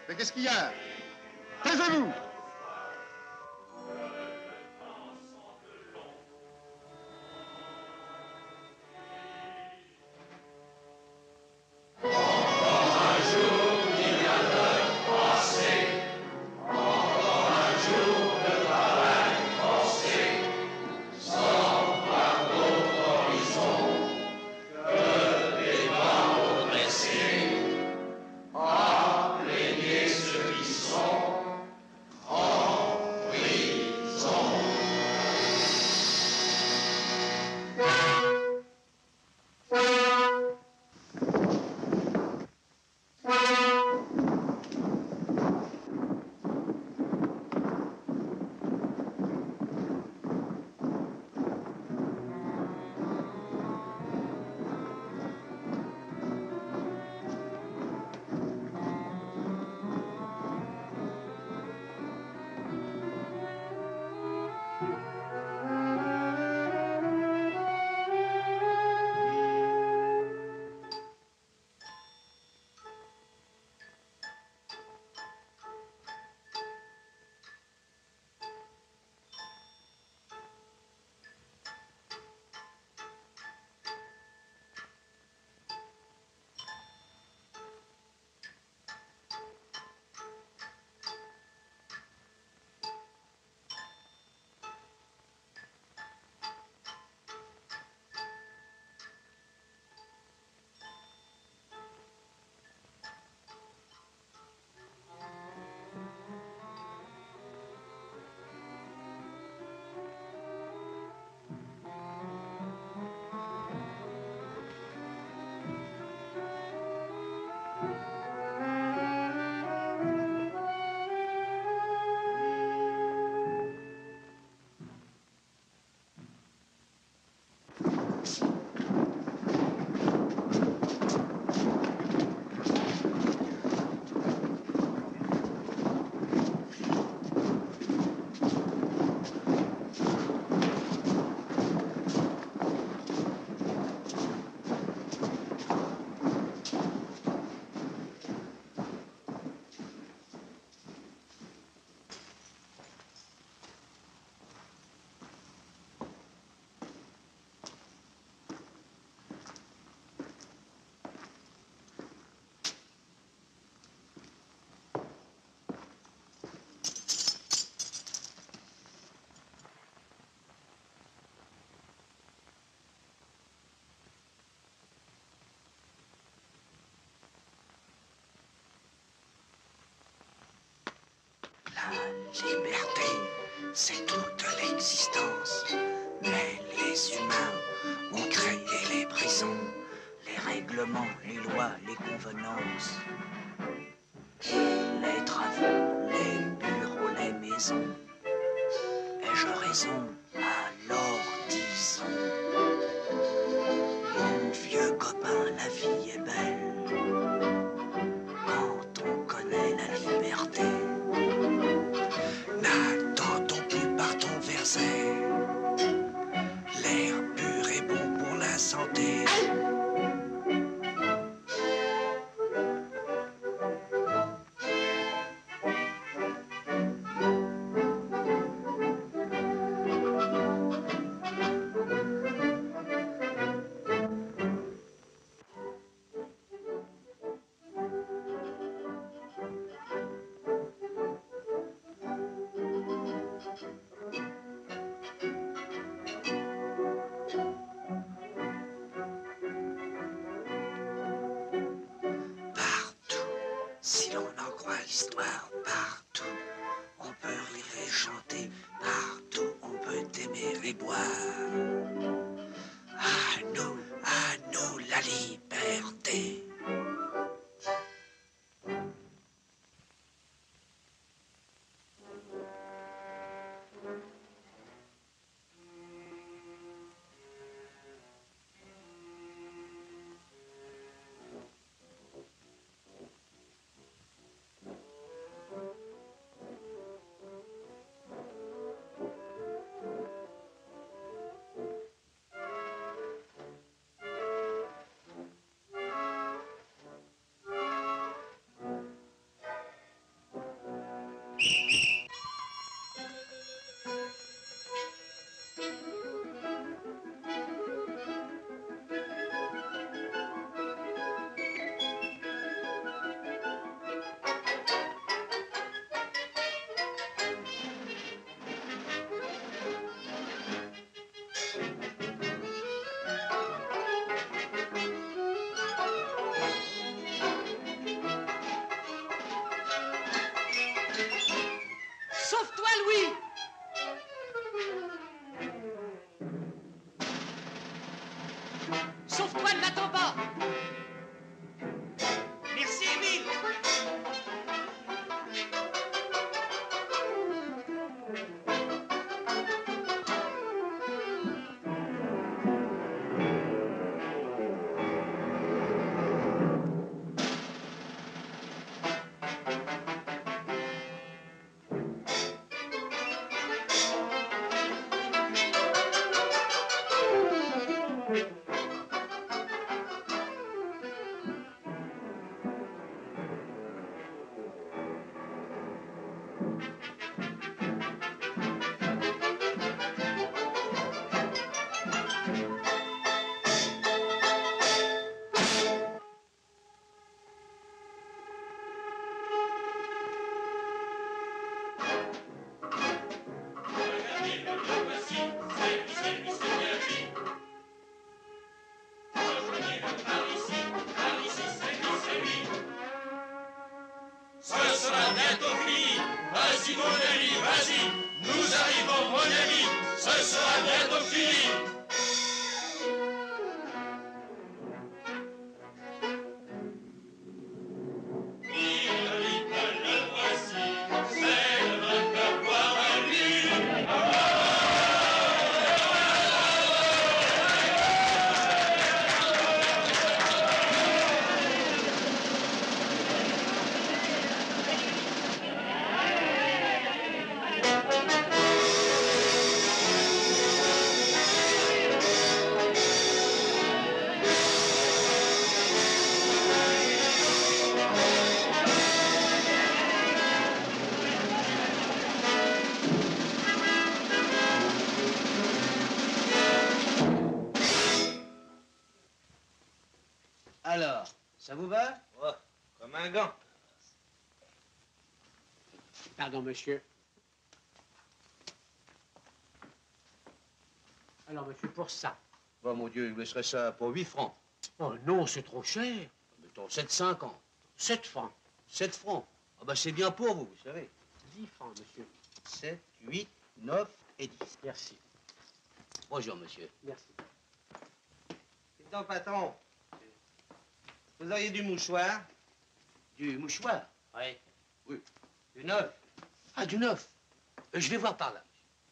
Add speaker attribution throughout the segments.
Speaker 1: Mais qu'est-ce qu'il y a? Taisez-vous!
Speaker 2: La liberté, c'est toute l'existence. Mais les humains ont créé les prisons, les règlements, les lois, les convenances. Et les travaux, les bureaux, les maisons. Ai-je raison? Alors disons. Mon vieux copain, la vie est belle quand on connaît la liberté. N'attendons plus, partons vers elle. L'air pur est bon pour la santé.
Speaker 3: Alors, ça vous va?
Speaker 2: Ouais, comme un gant.
Speaker 4: Pardon, monsieur. Alors, monsieur, pour ça.
Speaker 3: Oh mon Dieu, il me laisserait ça pour 8 francs.
Speaker 4: Oh non, c'est trop cher.
Speaker 3: Mettons 7,50.
Speaker 4: 7 francs.
Speaker 3: 7 francs. Ah ben c'est bien pour vous, vous savez.
Speaker 4: 10 francs, monsieur.
Speaker 3: 7, 8, 9 et 10.
Speaker 4: Merci.
Speaker 3: Bonjour, monsieur.
Speaker 4: Merci.
Speaker 2: Dites donc, patron, vous auriez du mouchoir?
Speaker 3: Du mouchoir?
Speaker 2: Oui.
Speaker 3: Oui.
Speaker 2: Du neuf?
Speaker 3: Ah, du neuf. Je vais voir par là.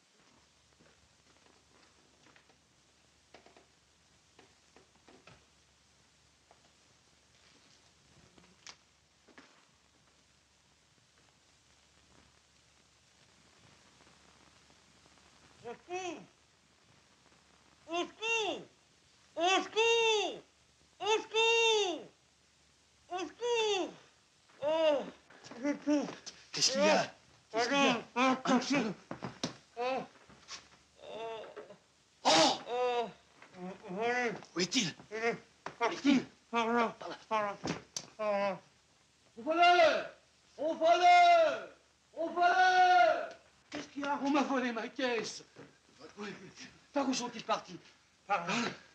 Speaker 2: Au secours! Au secours! Au secours! Au secours! Au secours! Oh!
Speaker 3: Qu'est-ce qu'il y a? Qu'est-ce qu'il y a? Oh! Où est-il? Où est-il? Par là. Au voleur! Au voleur! Au voleur! Qu'est-ce qu'il y a? On m'a volé ma caisse. Par où sont-ils partis? Par là.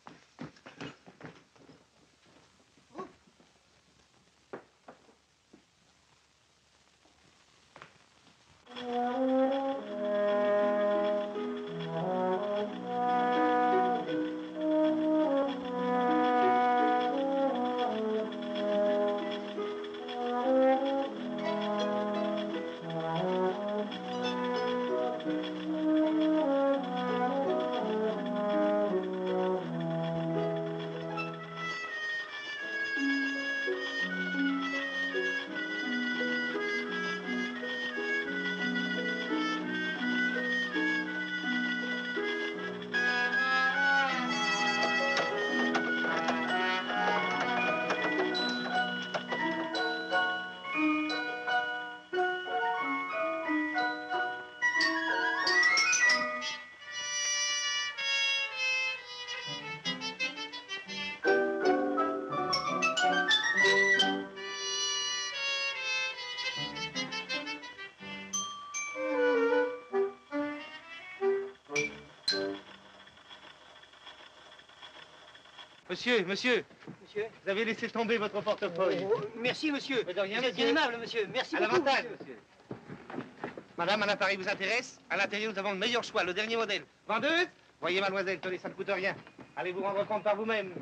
Speaker 5: Monsieur, monsieur, vous avez laissé tomber votre portefeuille.
Speaker 6: Oh, merci, monsieur.
Speaker 5: Mais de rien,
Speaker 6: Vous êtes bien
Speaker 5: monsieur.
Speaker 6: aimable, monsieur. Merci
Speaker 5: À
Speaker 6: beaucoup,
Speaker 5: l'avantage,
Speaker 6: monsieur.
Speaker 5: monsieur. Madame, un appareil vous intéresse? À l'intérieur, nous avons le meilleur choix, le dernier modèle. Vendeuse? Voyez, mademoiselle, tenez, ça ne coûte rien. Allez vous rendre compte par vous-même.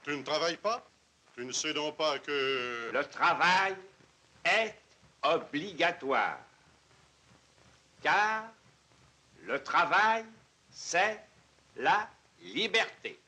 Speaker 1: Tu ne travailles pas? Tu ne sais donc pas que...
Speaker 6: Le travail est obligatoire. Car le travail, c'est la liberté.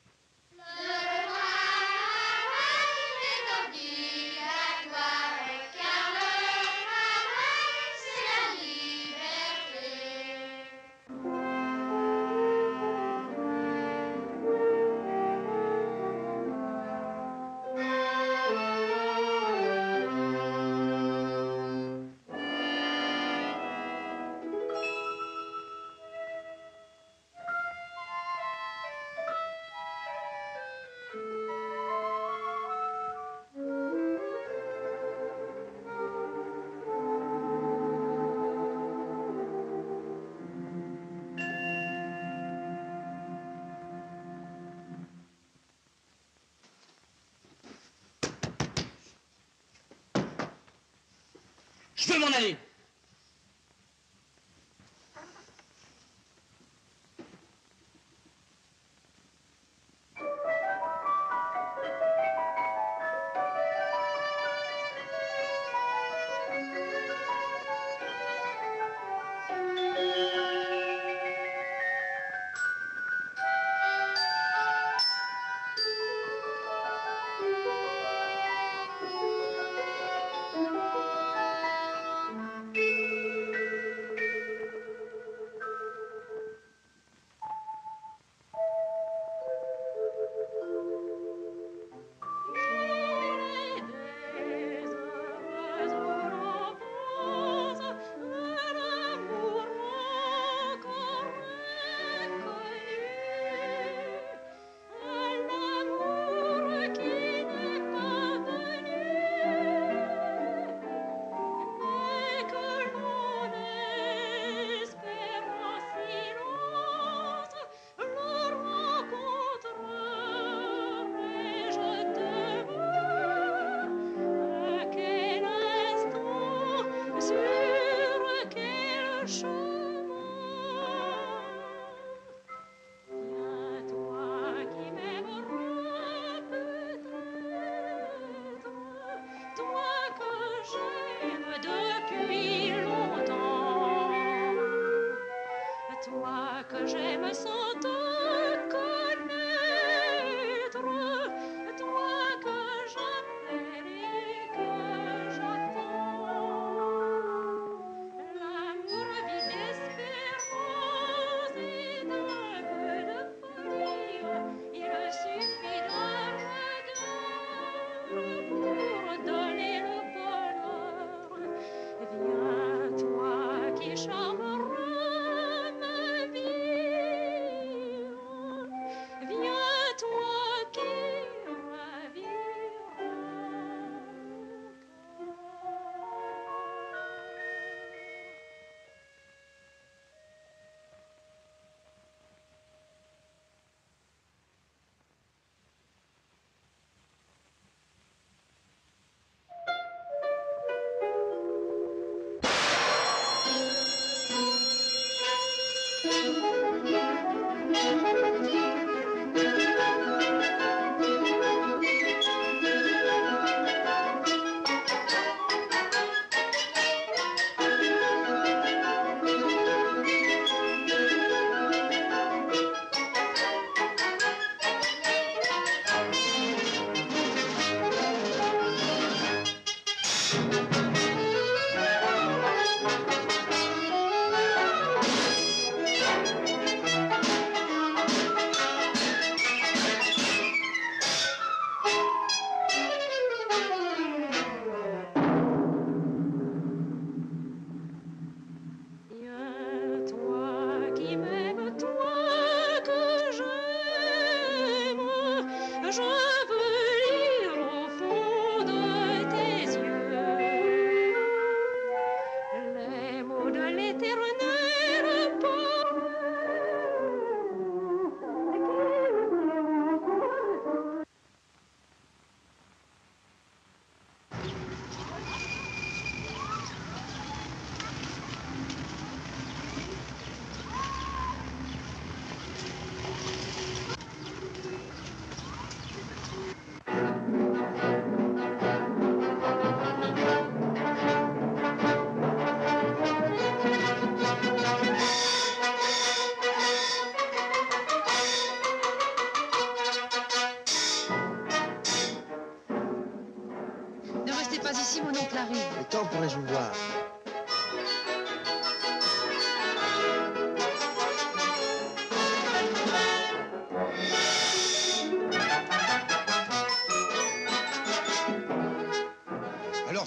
Speaker 3: Je veux m'en aller.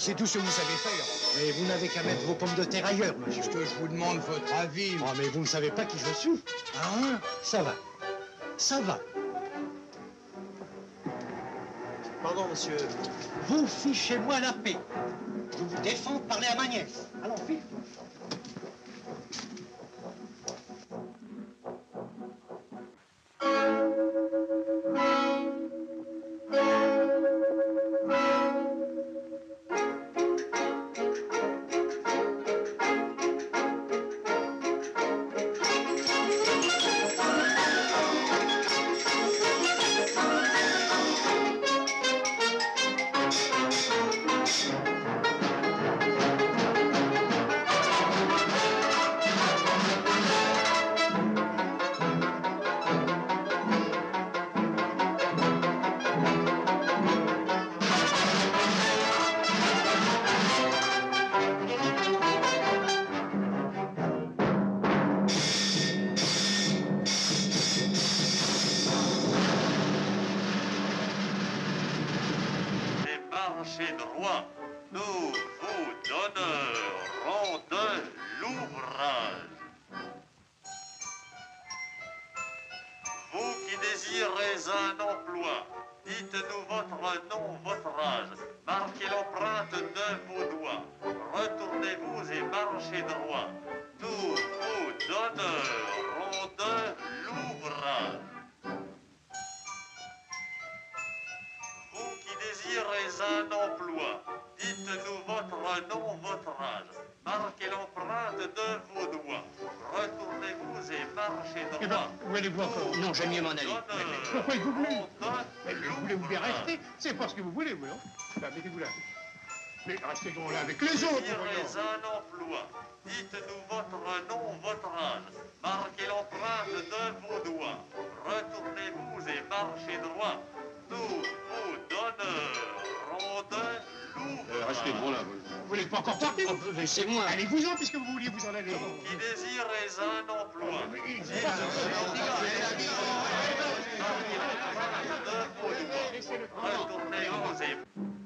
Speaker 7: c'est tout ce que vous savez faire.
Speaker 4: Mais vous n'avez qu'à mettre vos pommes de terre ailleurs, monsieur.
Speaker 7: Est-ce que je vous demande votre avis?
Speaker 4: Oh, mais vous ne savez pas qui je suis.
Speaker 7: Hein?
Speaker 4: Ça va. Ça va.
Speaker 3: Pardon, monsieur.
Speaker 4: Vous fichez-moi la paix. Je vous défends de parler à ma nièce. Allons, fiche.
Speaker 8: Marchez droit, nous vous donnerons de l'ouvrage. Vous qui désirez un emploi, dites-nous votre nom, votre âge, marquez l'empreinte de vos doigts, retournez-vous et marchez droit, nous vous donnerons de l'ouvrage. Vous qui désirez un emploi, dites-nous votre nom, votre âge, marquez l'empreinte de vos doigts, retournez-vous et marchez
Speaker 7: Eh
Speaker 8: droit.
Speaker 7: ben, où allez-vous encore?
Speaker 3: Non, j'aime mieux m'en aller.
Speaker 7: Pourquoi êtes-vous venu? Mais vous voulez bien rester? C'est pas ce que vous voulez, vous, non? Là, mettez-vous là. Mais restez donc là avec les autres, voyons.
Speaker 8: Désirez un emploi, dites-nous votre nom, votre âge, marquez l'empreinte de vos doigts, retournez-vous et marchez droit. Nous vous donnerons de l'ouvrage.
Speaker 1: Restez bon là.
Speaker 7: Vous n'êtes pas encore parti?
Speaker 3: Laissez-moi.
Speaker 7: Allez-vous-en, puisque vous vouliez vous en aller.
Speaker 8: Qui désirez un emploi, retournez-vous et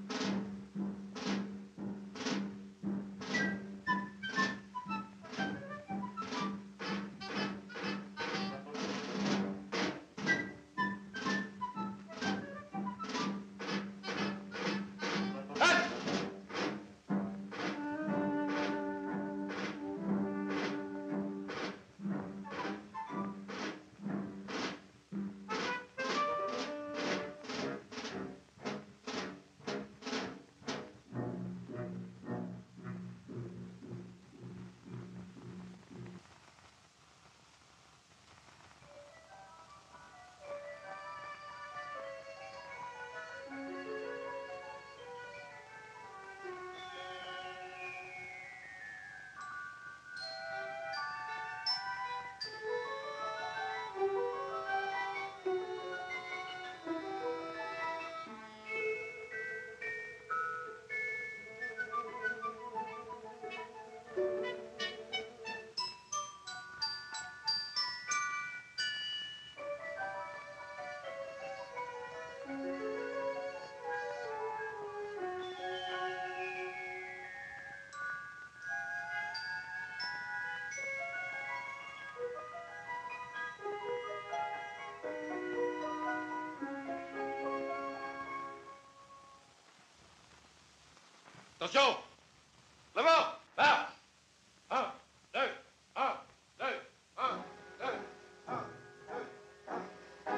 Speaker 1: Attention! L'avant! Là! 1, 2, 1, 2, 1, 2, 1, 2.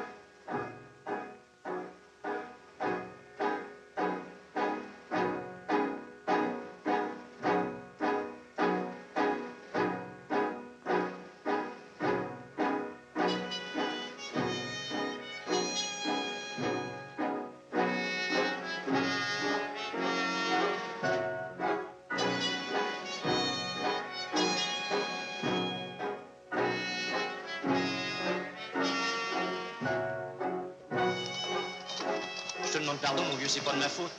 Speaker 3: Je te demande pardon, mon vieux, c'est pas de ma faute.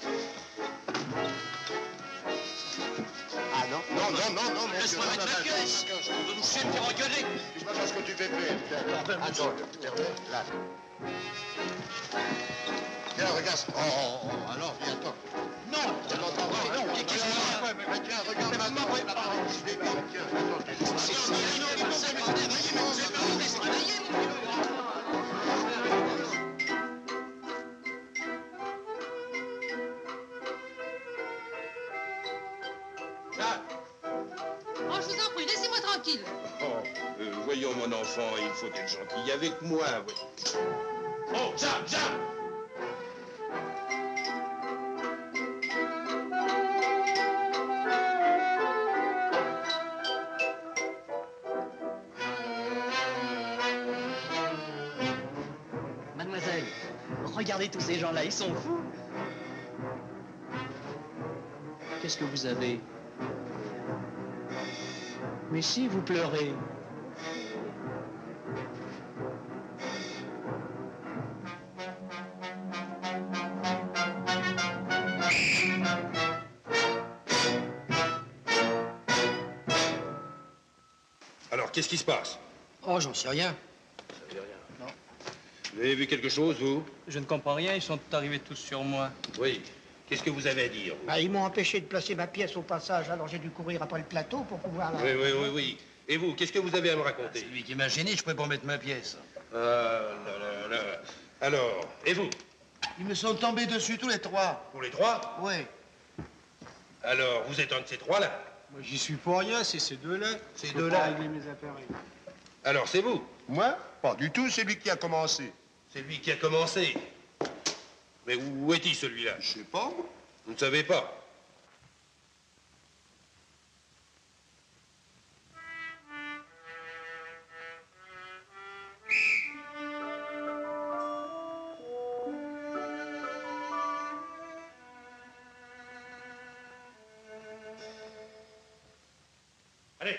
Speaker 4: Ah non?
Speaker 1: Non,
Speaker 3: Laisse-moi mettre la caisse. On va nous chier pour engueuler.
Speaker 1: Je vois pas ce que tu fais faire. Attends, là. Tiens, regarde. Alors, viens-toi. Non, tu l'entends pas. Non, qu'est-ce que c'est? Mais tiens, regarde maintenant. Je vais bien. Tiens, attends.
Speaker 9: Oh, je vous en prie, laissez-moi tranquille.
Speaker 1: Voyons, mon enfant, il faut être gentil avec moi. Oh, Jean, Jean!
Speaker 3: Mademoiselle, regardez tous ces gens-là, ils sont fous. Qu'est-ce que vous avez? Mais si, vous pleurez.
Speaker 1: Alors, qu'est-ce qui se passe?
Speaker 3: Oh, j'en sais rien.
Speaker 1: Vous avez vu quelque chose, vous?
Speaker 3: Je ne comprends rien, ils sont arrivés tous sur moi.
Speaker 1: Oui. Qu'est-ce que vous avez à dire?
Speaker 4: Bah, ils m'ont empêché de placer ma pièce au passage, alors j'ai dû courir après le plateau pour pouvoir la...
Speaker 1: Oui. Et vous, qu'est-ce que vous avez à me raconter?
Speaker 3: C'est lui qui m'a gêné, je pouvais pas mettre ma pièce.
Speaker 1: Là. Alors, et vous?
Speaker 10: Ils me sont tombés dessus tous les trois.
Speaker 1: Pour les trois?
Speaker 10: Oui.
Speaker 1: Alors, vous êtes un de ces trois-là?
Speaker 10: Moi, j'y suis pour rien, c'est ces deux-là.
Speaker 1: Ces deux-là?
Speaker 10: Régler mes affaires.
Speaker 1: Alors, c'est vous?
Speaker 7: Moi? Pas du tout, c'est lui qui a commencé.
Speaker 1: C'est lui qui a commencé. Mais où est-il, celui-là?
Speaker 7: Je sais pas, moi.
Speaker 1: Vous ne savez pas? Allez.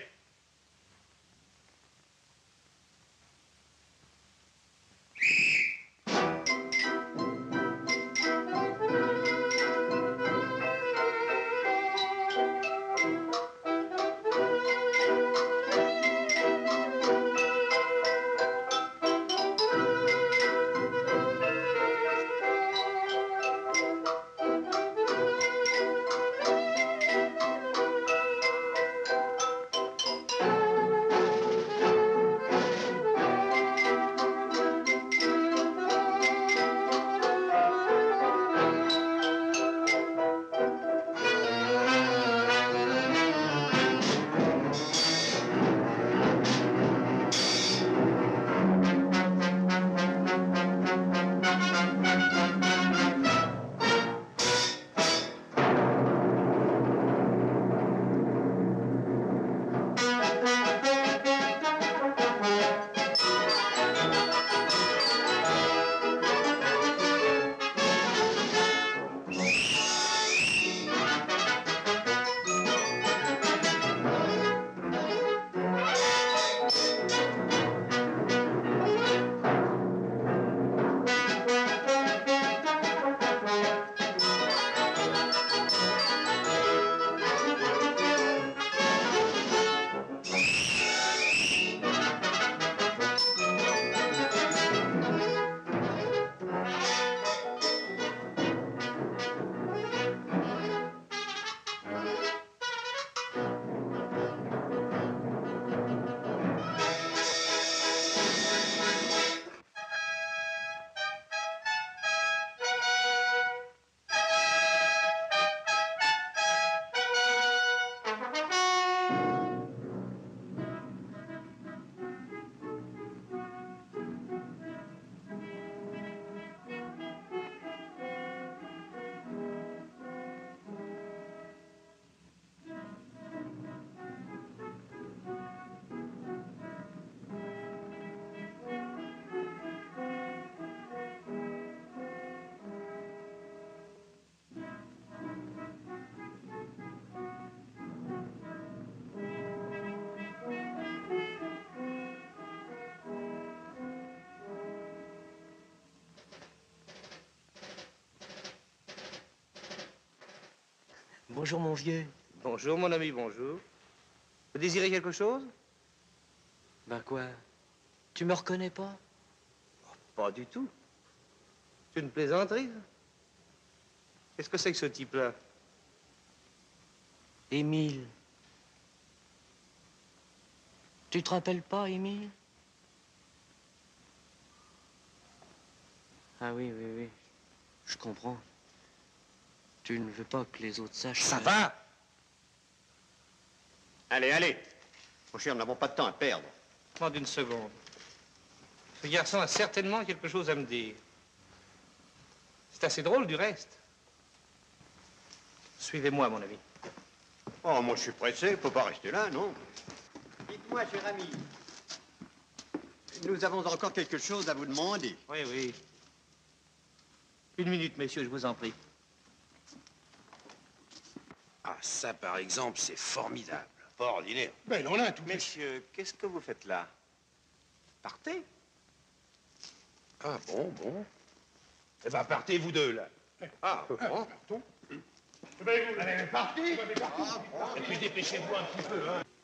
Speaker 3: Bonjour, mon vieux.
Speaker 5: Bonjour, mon ami, bonjour. Vous désirez quelque chose?
Speaker 3: Ben quoi? Tu me reconnais pas?
Speaker 5: Pas du tout. C'est une plaisanterie, ça? Qu'est-ce que c'est que ce type-là?
Speaker 2: Émile. Tu te rappelles pas, Émile? Ah oui, oui, oui. Je comprends. Tu ne veux pas que les autres sachent.
Speaker 10: Ça
Speaker 2: que-
Speaker 10: va?
Speaker 1: Allez, allez. Mon cher, nous n'avons pas de temps à perdre.
Speaker 5: Demande une seconde. Ce garçon a certainement quelque chose à me dire. C'est assez drôle, du reste. Suivez-moi, mon ami.
Speaker 1: Oh, moi, je suis pressé. Il ne faut pas rester là, non? Dites-moi, cher ami. Nous avons encore quelque chose à vous demander.
Speaker 5: Oui, oui. Une minute, messieurs, je vous en prie.
Speaker 6: Ah, ça, par exemple, c'est formidable.
Speaker 1: Pas ordinaire.
Speaker 7: Ben, on a tout.
Speaker 6: Messieurs, qu'est-ce que vous faites là? Partez.
Speaker 7: Ah, bon. Eh ben, partez, vous deux, là.
Speaker 6: Ah, bon.
Speaker 7: Partons. Eh ben, allez, partez. Et puis, dépêchez-vous un petit peu, hein.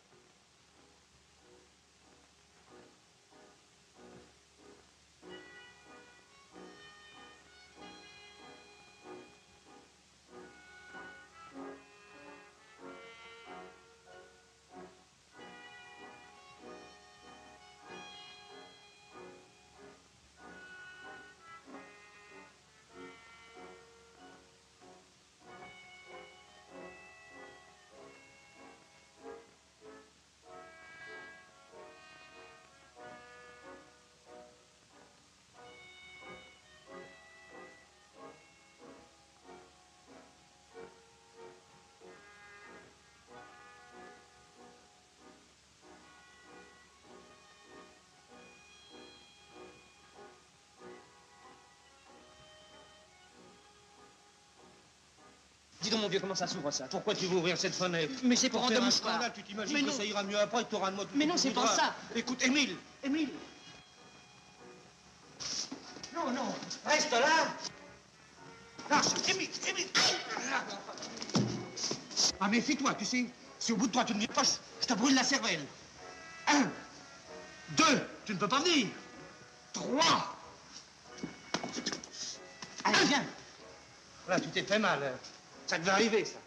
Speaker 3: Dis donc, mon vieux, comment ça s'ouvre, ça?
Speaker 5: Pourquoi tu veux ouvrir cette fenêtre?
Speaker 3: Mais c'est pour
Speaker 10: Pour
Speaker 3: rendre
Speaker 10: faire un
Speaker 3: mouchoir.
Speaker 10: scandale, tu t'imagines
Speaker 3: Mais
Speaker 10: que
Speaker 3: non.
Speaker 10: ça ira mieux après, tu auras un mot de
Speaker 3: Mais non, c'est pas ça.
Speaker 10: Écoute, Émile.
Speaker 3: Émile.
Speaker 10: Non, reste là. Lâche, Émile. Ah, méfie-toi, tu sais. Si au bout de toi, tu ne viens pas, je te brûle la cervelle. 1, 2, tu ne peux pas venir. 3. Allez, viens.
Speaker 5: Là, tu t'es fait mal. Hein. Ça devait arriver, ça.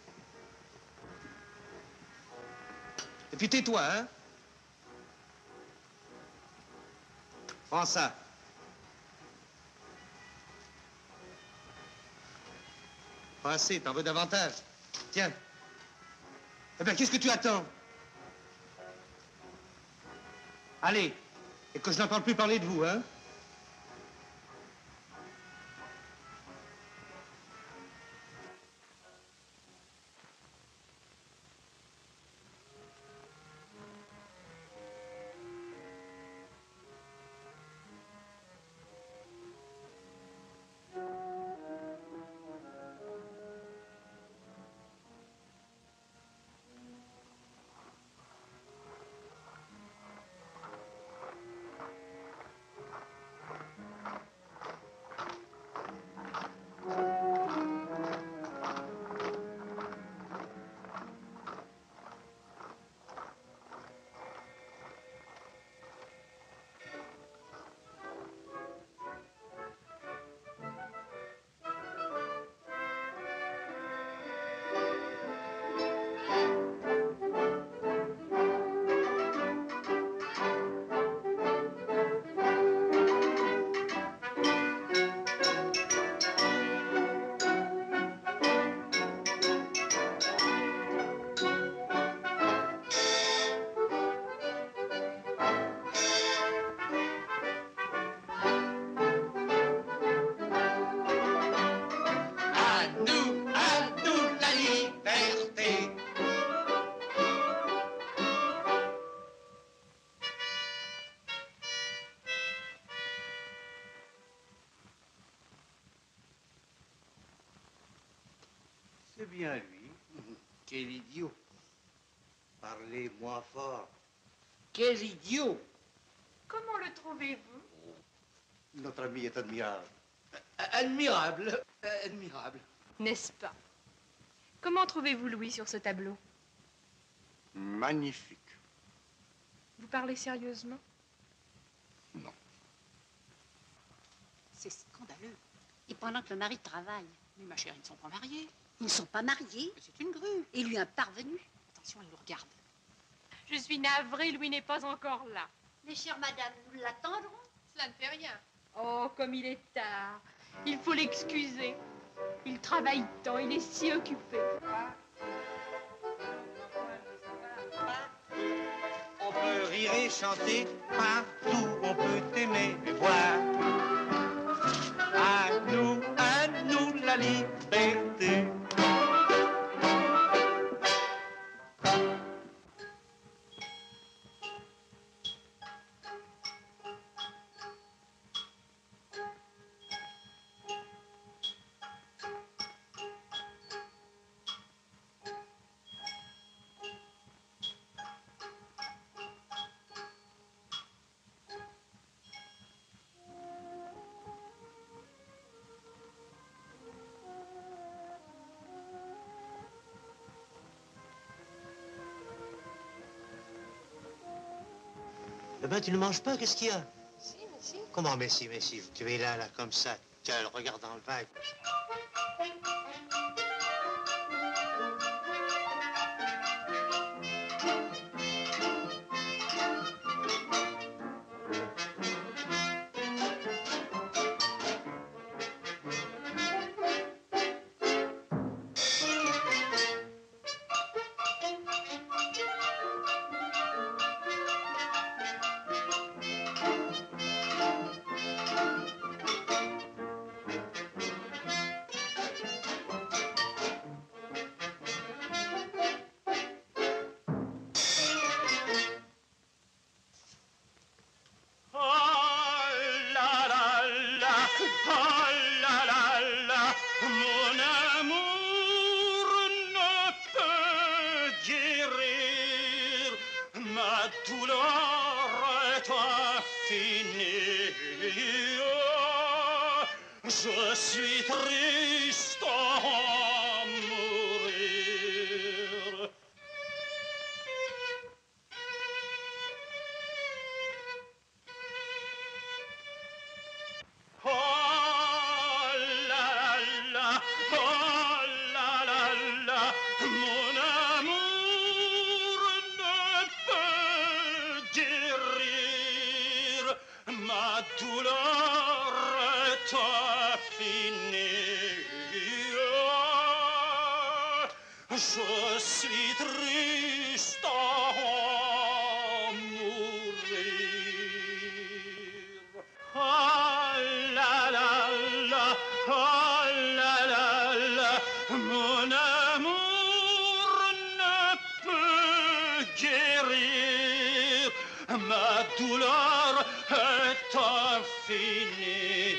Speaker 5: Et puis tais-toi, hein? Prends ça. Pas assez, t'en veux davantage. Tiens. Eh bien, qu'est-ce que tu attends? Allez, et que je n'entends plus parler de vous, hein?
Speaker 2: À nous la liberté.
Speaker 10: C'est bien lui. Quel idiot. Parlez moins fort. Quel idiot.
Speaker 9: Comment le trouvez-vous?
Speaker 10: Notre ami est admirable. Admirable. Admirable.
Speaker 9: N'est-ce pas? Comment trouvez-vous Louis sur ce tableau?
Speaker 1: Magnifique.
Speaker 9: Vous parlez sérieusement?
Speaker 1: Non.
Speaker 2: C'est scandaleux.
Speaker 11: Et pendant que le mari travaille.
Speaker 12: Mais ma chère, ils ne sont pas mariés.
Speaker 11: Ils ne sont pas mariés.
Speaker 12: C'est une grue.
Speaker 11: Et lui un parvenu.
Speaker 12: Attention, elle nous regarde.
Speaker 9: Je suis navrée, Louis n'est pas encore là.
Speaker 11: Mais chère madame, nous l'attendrons.
Speaker 9: Cela ne fait rien. Oh, comme il est tard. Il faut l'excuser. Il travaille tant, il est si occupé.
Speaker 13: On peut rire et chanter partout, on peut aimer et voir. À nous la liberté.
Speaker 4: Eh ben, tu ne manges pas, qu'est-ce qu'il y a?
Speaker 11: Si, mais si.
Speaker 4: Comment, mais si, tu es là, comme ça, tu as le regard dans le vague.
Speaker 13: Je suis triste à mourir. Oh la la, oh la la, mon amour ne peut guérir ma douleur est infinie. Je suis triste à mourir. Oh la la la, oh la la la, mon amour ne peut guérir, ma douleur est infinie.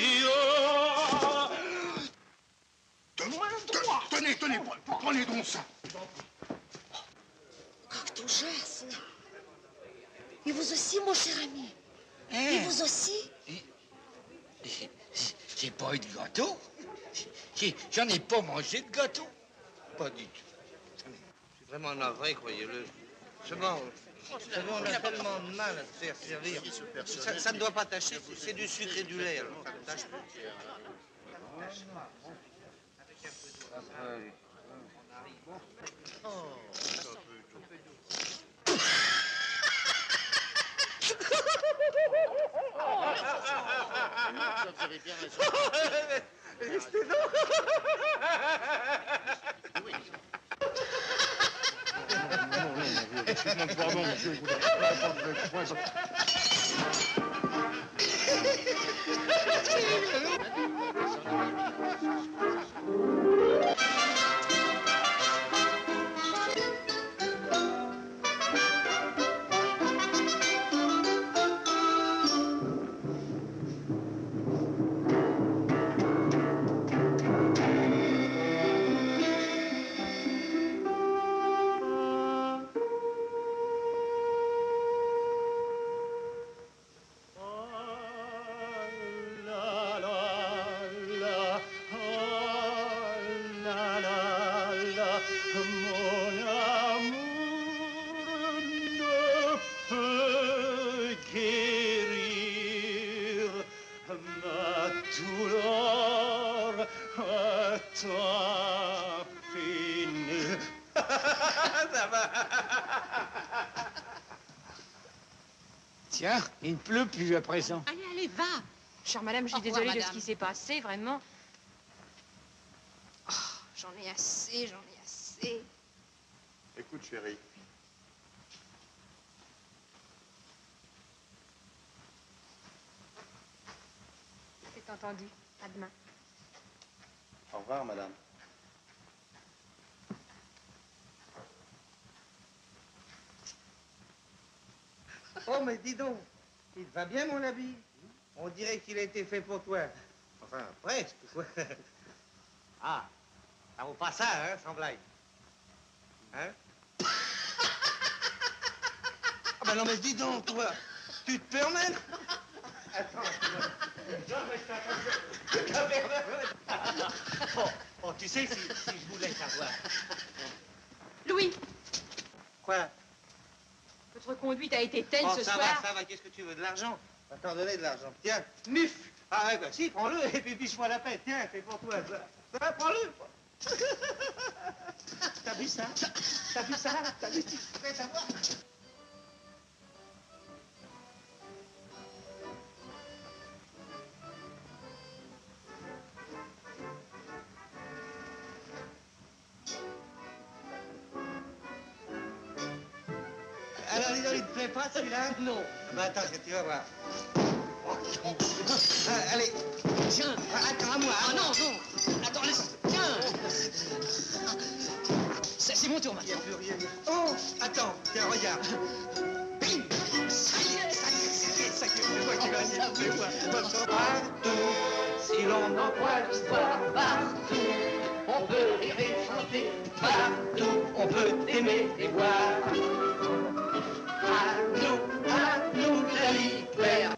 Speaker 7: Donne-moi le droit. Tenez, prenez donc ça.
Speaker 11: Как-то ужасно. И vous aussi, mon cher ami. Et vous aussi.
Speaker 14: J'ai pas eu de gâteau. J'en ai pas mangé de gâteau. Pas du tout.
Speaker 5: Je suis vraiment navré, croyez-le. Seulement, vous savez, on a tellement de mal à se faire servir. Ça ne doit pas tâcher, c'est du sucre et du lait, alors ça ne tâche pas.
Speaker 1: Vous avez bien raison.
Speaker 13: Restez donc.
Speaker 7: Non, pardon, monsieur.
Speaker 14: Tiens, il ne pleut plus à présent.
Speaker 12: Allez, allez, va.
Speaker 9: Chère madame, je suis
Speaker 12: Au revoir,
Speaker 9: désolée de ce
Speaker 12: madame.
Speaker 9: qui s'est passé, vraiment. Oh, j'en ai assez, j'en ai assez.
Speaker 1: Écoute, chérie.
Speaker 9: C'est entendu. À demain.
Speaker 1: Au revoir, madame.
Speaker 5: Oh, mais dis donc, il te va bien, mon habit? On dirait qu'il a été fait pour toi. Enfin, presque, quoi. Ah, ça vaut pas ça, hein, sans blague. Hein? Ah, ben non, mais dis donc, toi, tu te permets? Attends, oh, tu sais, si je voulais savoir.
Speaker 9: Louis,
Speaker 5: Quoi?
Speaker 9: votre conduite a été telle
Speaker 5: Oh,
Speaker 9: ce
Speaker 5: ça
Speaker 9: soir.
Speaker 5: va, qu'est-ce que tu veux, de l'argent? On va t'en donner de l'argent. Tiens, muf! Ah ouais, bah si, prends-le, et puis fiche-moi la paix. Tiens, c'est pour toi, ça. Ça, prends-le! T'as vu ça? T'as vu ça? T'as vu? Tu fais savoir? Alors, dis donc, il te plaît pas, celui-là? Non. Bah, attends, tu vas voir. Ah, allez. Tiens. Attends, à moi.
Speaker 4: Ah non, non. Attends, laisse. Tiens. C'est mon tour
Speaker 5: Il n'y a
Speaker 4: maintenant.
Speaker 5: plus rien. Oh, attends, tiens, regarde. Bing. Ça y est, c'est moi qui gagne. C'est moi. Partout, si l'on envoie l'histoire, partout, on peut rire et chanter. Partout, on peut aimer et voir. À nous la liberté.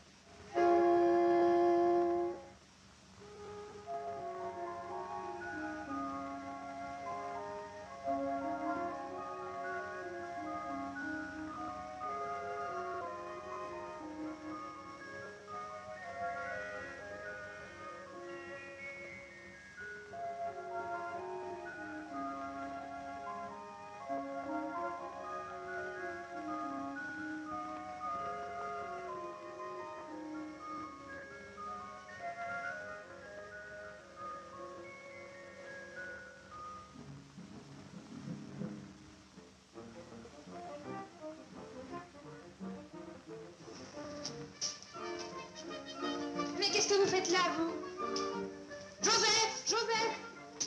Speaker 9: Mais qu'est-ce que vous faites là, vous? Joseph! Joseph!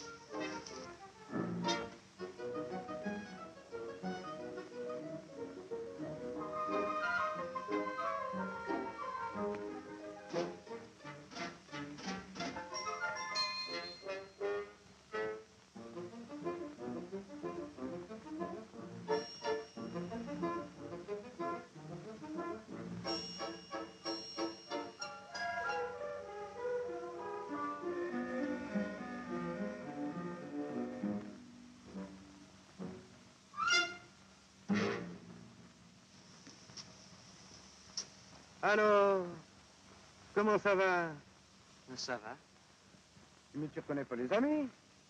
Speaker 5: Alors, comment ça va?
Speaker 4: Ça va.
Speaker 5: Mais tu reconnais pas les amis?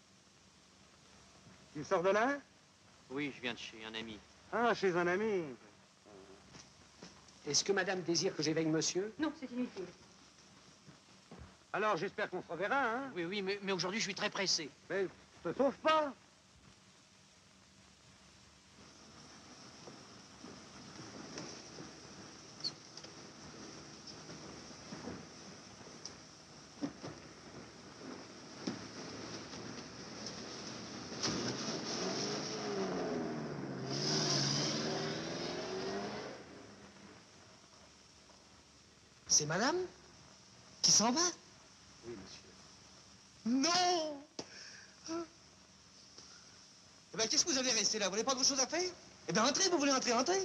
Speaker 5: Tu sors de là?
Speaker 4: Oui, je viens de chez un ami.
Speaker 5: Ah, chez un ami.
Speaker 4: Est-ce que madame désire que j'éveille monsieur?
Speaker 9: Non, c'est inutile.
Speaker 5: Alors, j'espère qu'on se reverra, hein?
Speaker 4: Oui, oui, mais aujourd'hui, je suis très pressé.
Speaker 5: Mais te sauve pas.
Speaker 4: C'est madame qui s'en va?
Speaker 5: Oui, monsieur.
Speaker 4: Non! Eh bien, qu'est-ce que vous avez resté là? Vous n'avez pas d'autre chose à faire? Eh bien, entrez, vous voulez entrer, entrez.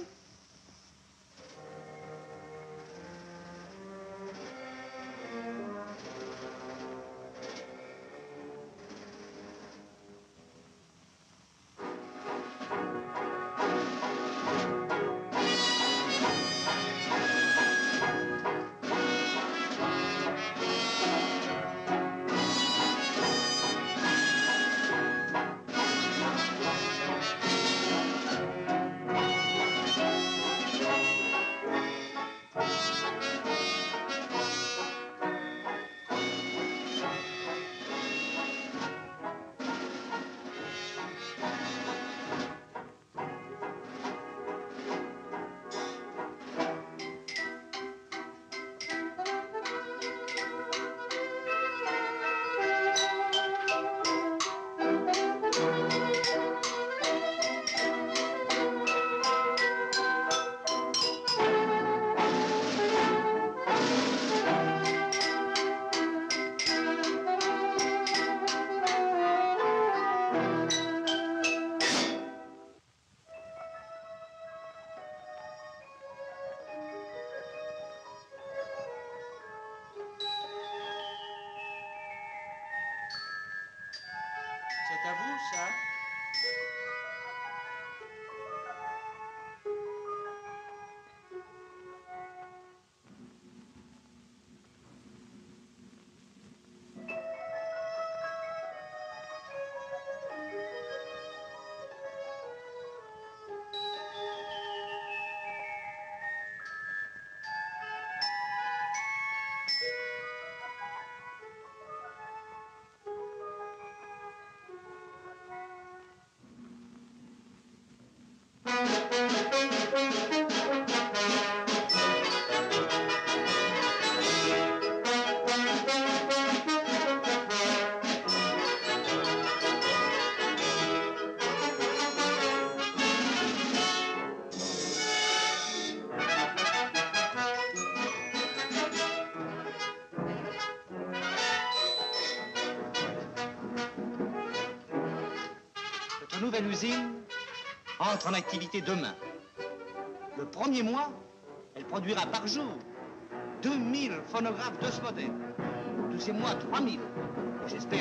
Speaker 4: Notre nouvelle usine entre en activité demain. Le premier mois, elle produira par jour 2000 phonographes de ce modèle. Le deuxième mois, 3000. J'espère.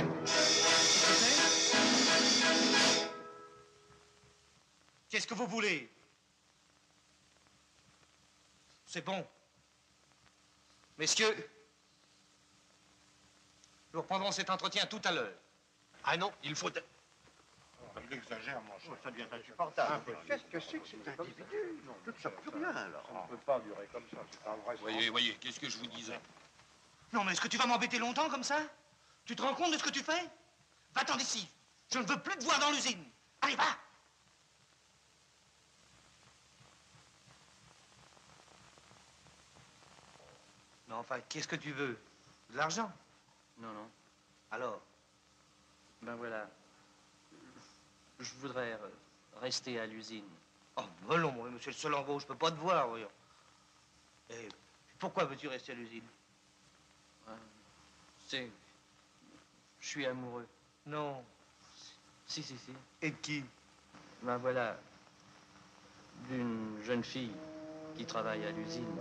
Speaker 4: Qu'est-ce que vous voulez? C'est bon. Messieurs, nous reprendrons cet entretien tout à l'heure.
Speaker 10: Ah non, il faut...
Speaker 7: Il exagère, mon cher.
Speaker 1: Ça devient insupportable. Qu'est-ce que c'est que cet individu? Tout ça plus rien, alors.
Speaker 7: On ne peut pas durer comme ça, c'est un vrai...
Speaker 14: Voyez, qu'est-ce que je vous disais?
Speaker 4: Non, mais est-ce que tu vas m'embêter longtemps comme ça? Tu te rends compte de ce que tu fais? Va-t'en d'ici. Je ne veux plus te voir dans l'usine. Allez, va! Non, enfin, qu'est-ce que tu veux? De l'argent?
Speaker 15: Non, non.
Speaker 4: Alors?
Speaker 15: Ben voilà. Je voudrais rester à l'usine.
Speaker 4: Oh, ben non, monsieur le Solango, je peux pas te voir, voyons. Et pourquoi veux-tu rester à l'usine?
Speaker 15: Je suis amoureux.
Speaker 4: Non.
Speaker 15: Si, si, si.
Speaker 4: Et de qui?
Speaker 15: Ben voilà. D'une jeune fille qui travaille à l'usine.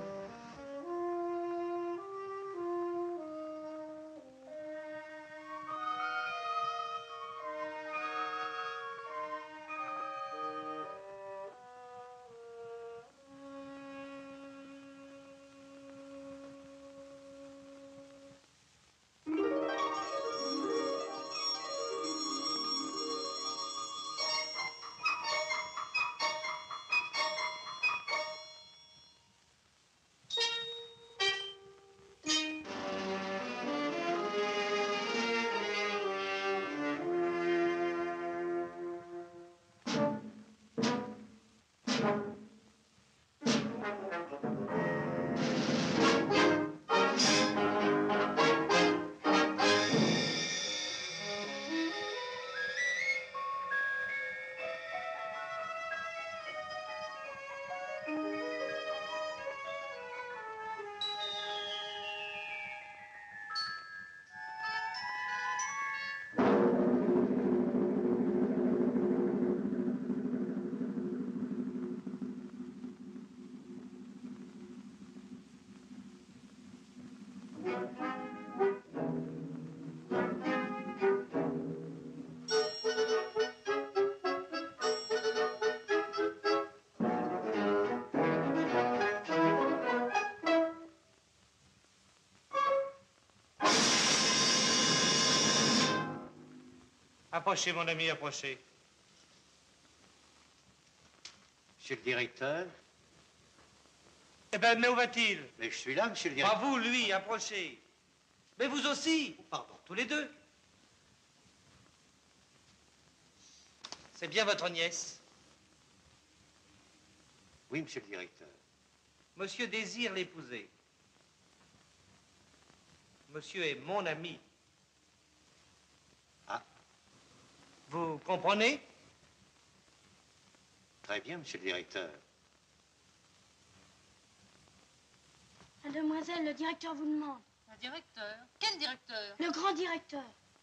Speaker 4: Approchez, mon ami, approchez.
Speaker 10: Monsieur le directeur?
Speaker 4: Eh ben, mais où va-t-il?
Speaker 10: Mais je suis là, monsieur le
Speaker 4: Pas
Speaker 10: directeur.
Speaker 4: vous, lui, approchez. Mais vous aussi.
Speaker 10: Pardon.
Speaker 4: Tous les deux. C'est bien votre nièce?
Speaker 10: Oui, monsieur le directeur.
Speaker 4: Monsieur désire l'épouser. Monsieur est mon ami.
Speaker 10: Ah.
Speaker 4: Vous comprenez?
Speaker 10: Très bien, monsieur le directeur.
Speaker 11: Mademoiselle, le directeur vous demande.
Speaker 12: Le directeur? Quel directeur?
Speaker 11: Le grand directeur.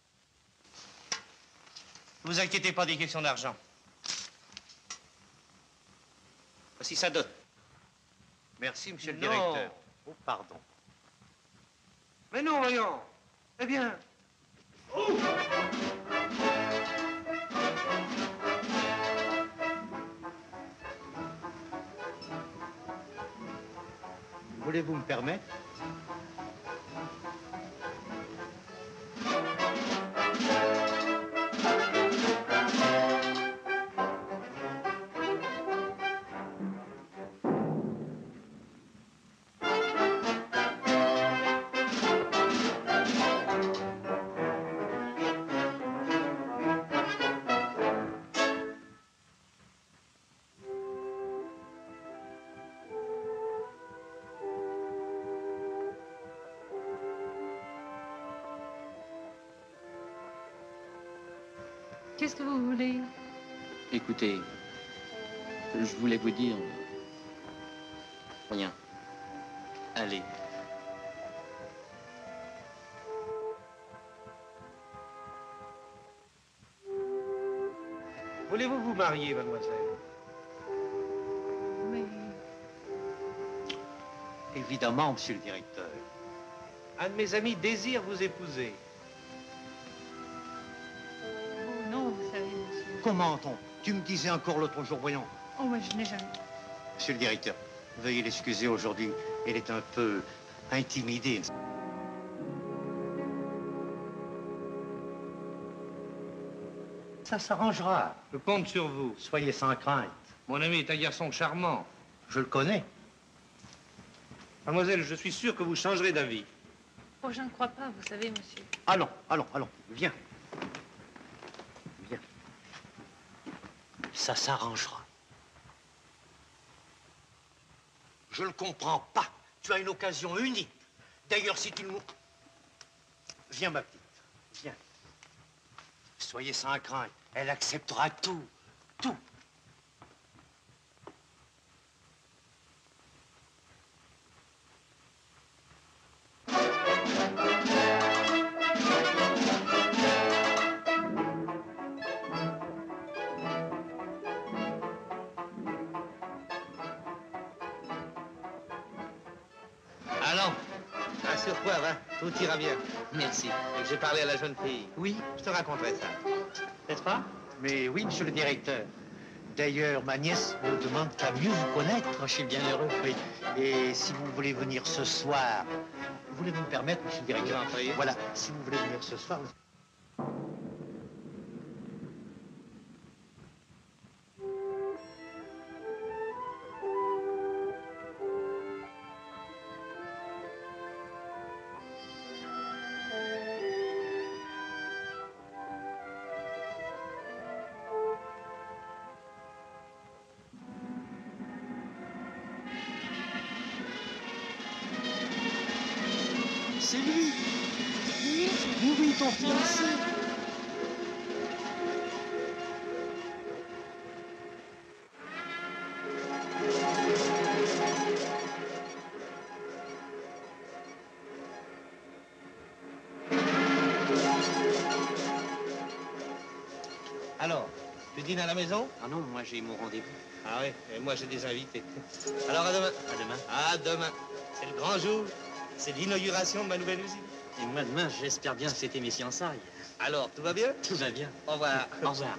Speaker 4: Ne vous inquiétez pas des questions d'argent. Voici sa dot.
Speaker 10: Merci, monsieur le
Speaker 4: Non.
Speaker 10: directeur. Oh, pardon.
Speaker 4: Mais non, voyons. Eh bien.
Speaker 10: Voulez-vous me permettre?
Speaker 9: Qu'est-ce que vous voulez?
Speaker 15: Écoutez, je voulais vous dire... Rien. Allez.
Speaker 4: Voulez-vous
Speaker 13: vous marier, mademoiselle?
Speaker 9: Mais...
Speaker 4: Évidemment, monsieur le directeur.
Speaker 13: Un de mes amis désire vous épouser.
Speaker 9: Oh non, vous savez, monsieur.
Speaker 4: Comment, Anton? Tu me disais encore l'autre jour, voyons.
Speaker 9: Oh, moi, je n'ai jamais...
Speaker 4: Monsieur le directeur, veuillez l'excuser aujourd'hui. Elle est un peu intimidée. Ça s'arrangera.
Speaker 13: Je compte sur vous.
Speaker 4: Soyez sans crainte.
Speaker 13: Mon ami est un garçon charmant.
Speaker 4: Je le connais.
Speaker 13: Mademoiselle, je suis sûr que vous changerez d'avis.
Speaker 9: Oh, je ne crois pas, vous savez, monsieur.
Speaker 4: Allons, allons, allons. Viens. Viens. Ça s'arrangera. Je ne comprends pas. Tu as une occasion unique. D'ailleurs, si tu nous... Viens, ma petite. Viens. Soyez sans crainte. Elle acceptera tout. Tout.
Speaker 13: Allons, assure-toi, va. Tout ira bien.
Speaker 4: Merci.
Speaker 13: Et que j'ai parlé à la jeune fille.
Speaker 4: Oui.
Speaker 13: Je te raconterai ça. N'est-ce pas?
Speaker 4: Mais oui, monsieur le directeur. D'ailleurs, ma nièce me demande qu'à mieux vous connaître.
Speaker 15: Je suis bien heureux.
Speaker 4: Oui. Et si vous voulez venir ce soir, voulez-vous me permettre, monsieur le directeur? Voilà, si vous voulez venir ce soir...
Speaker 10: C'est lui. Oui, oui, ton fiancé.
Speaker 13: Alors, tu dînes à la maison?
Speaker 15: Ah non, moi j'ai mon rendez-vous.
Speaker 13: Ah oui, et moi j'ai des invités. Alors à demain.
Speaker 15: À demain.
Speaker 13: À demain. C'est le grand jour. C'est l'inauguration de ma nouvelle usine.
Speaker 15: Et moi demain, j'espère bien fêter mes fiançailles.
Speaker 13: Alors, tout va bien?
Speaker 15: Tout va bien.
Speaker 13: Au revoir.
Speaker 15: Au revoir.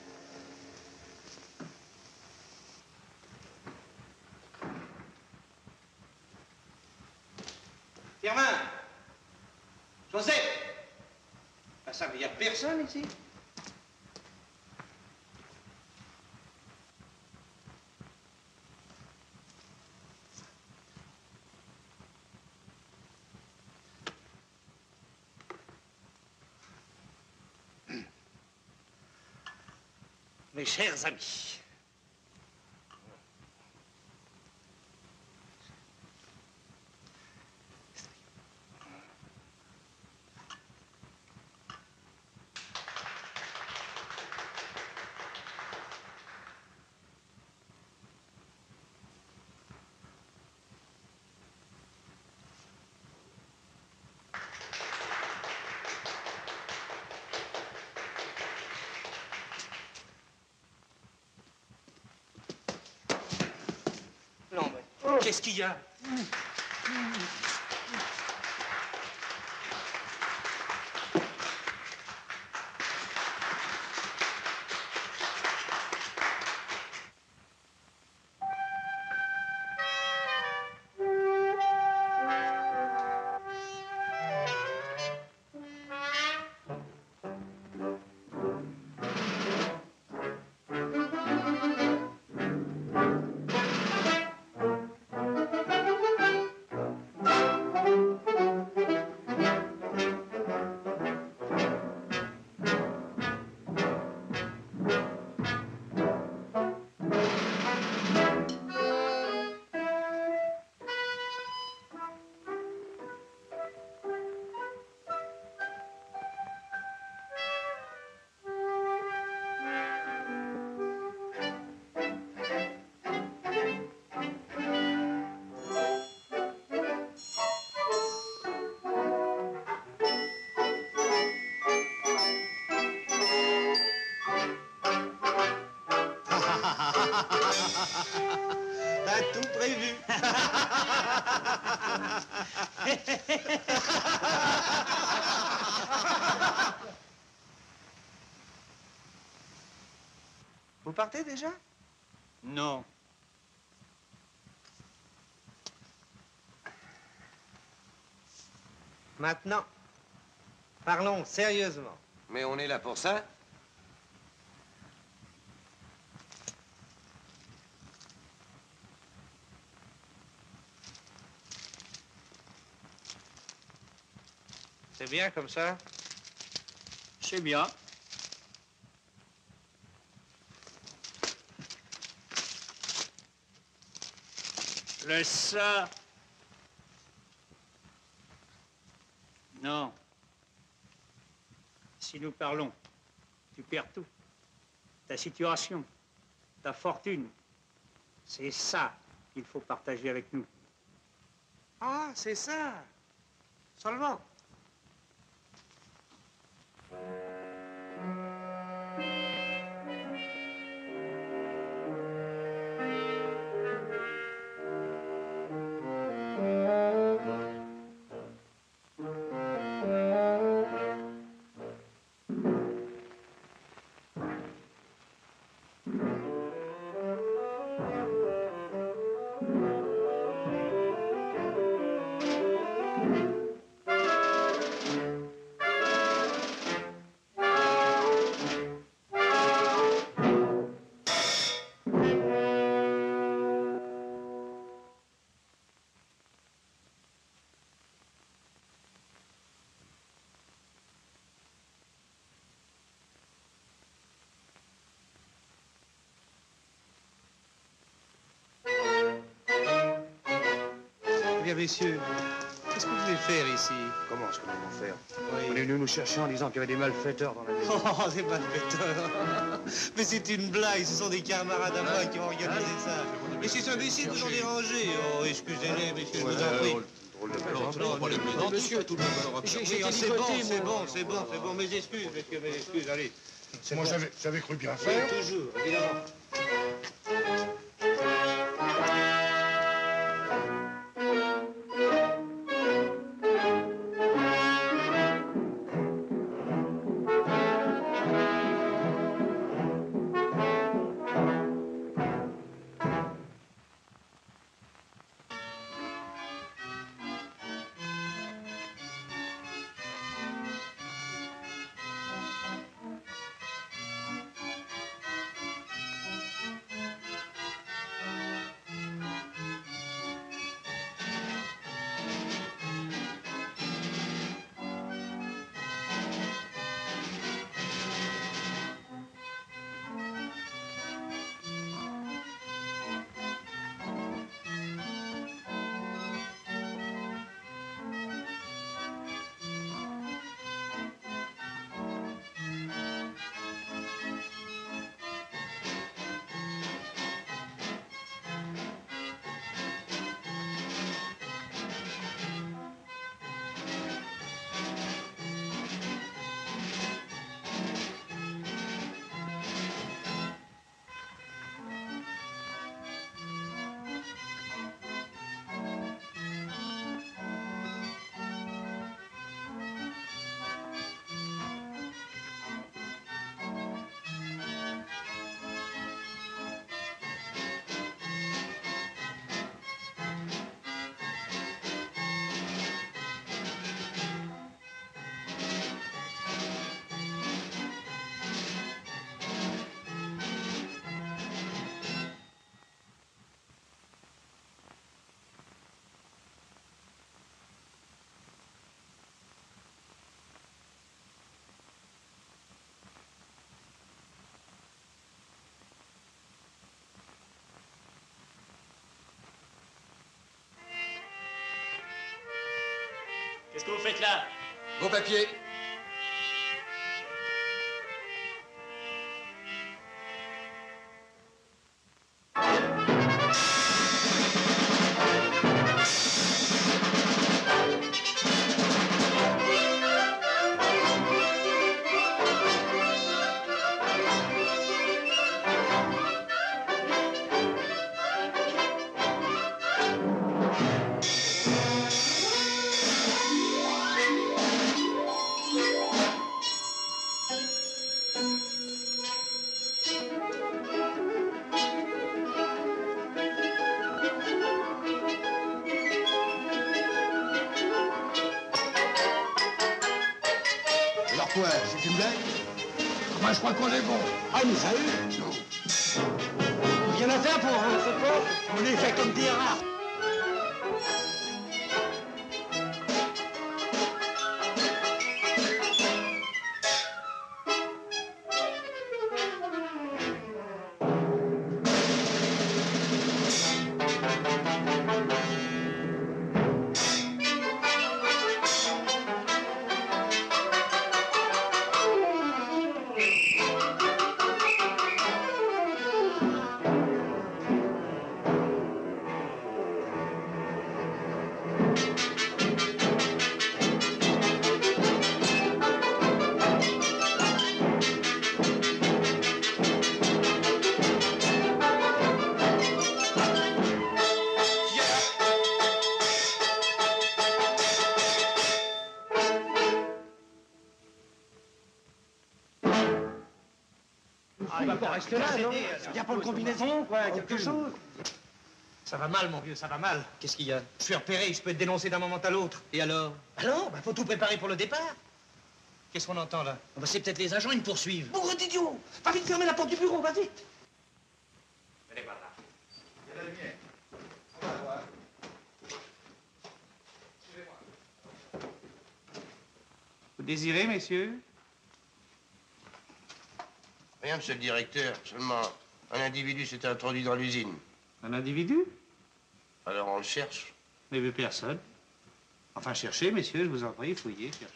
Speaker 13: Firmin! José! Ah, ça, il n'y a personne ici? Mes chers amis, non mais qu'est-ce qu'il y a? vu.
Speaker 6: Vous partez déjà?
Speaker 13: Non.
Speaker 6: Maintenant, parlons sérieusement.
Speaker 16: Mais on est là pour ça.
Speaker 6: C'est bien comme ça?
Speaker 13: C'est bien. Laisse ça. Non. Si nous parlons, tu perds tout. Ta situation, ta fortune. C'est ça qu'il faut partager avec nous.
Speaker 6: Ah, c'est ça. Seulement.
Speaker 10: Eh bien, messieurs, qu'est-ce que vous voulez faire ici?
Speaker 7: Comment est-ce que nous allons faire?
Speaker 10: Oui.
Speaker 7: On est venu nous chercher en disant qu'il y avait des malfaiteurs dans la maison.
Speaker 10: Oh, des malfaiteurs. Mais c'est une blague, ce sont des camarades à moi qui ont organisé ça. Et ces imbéciles nous ont dérangés. Oh, excusez-les, messieurs, je vous en prie.
Speaker 7: Non, monsieur, tout le monde va leur
Speaker 10: C'est bon, mes excuses, messieurs, mes excuses, allez.
Speaker 7: Moi, j'avais cru bien faire.
Speaker 10: Oui, toujours, évidemment.
Speaker 17: Qu'est-ce que vous faites là?
Speaker 16: Vos papiers.
Speaker 1: Quoi? C'est une blague?
Speaker 3: Moi, je crois qu'on est bon.
Speaker 4: Ah, mais ça eu?
Speaker 1: Non.
Speaker 4: Rien à faire pour un ce pauvre. On est fait comme des rats.
Speaker 3: On va pas rester là, non? Il y a pas de combinaison, quoi, quelque chose.
Speaker 4: Ça va mal, mon vieux, ça va mal. Qu'est-ce qu'il y a? Je suis repéré, je peux être dénoncé d'un moment à l'autre. Et alors? Alors? Faut tout préparer pour le départ. Qu'est-ce qu'on entend, là? C'est peut-être les agents, ils me poursuivent. Bourre d'idiot! Va vite fermer la porte du bureau, va vite!
Speaker 16: Venez par là.
Speaker 1: Il y a la lumière. On va voir. Suivez-moi.
Speaker 10: Vous désirez, messieurs?
Speaker 1: Rien, monsieur le directeur. Seulement, un individu s'est introduit dans l'usine.
Speaker 10: Un individu?
Speaker 1: Alors on le cherche.
Speaker 10: Mais personne. Enfin, cherchez, messieurs, je vous en prie, fouillez, cherchez.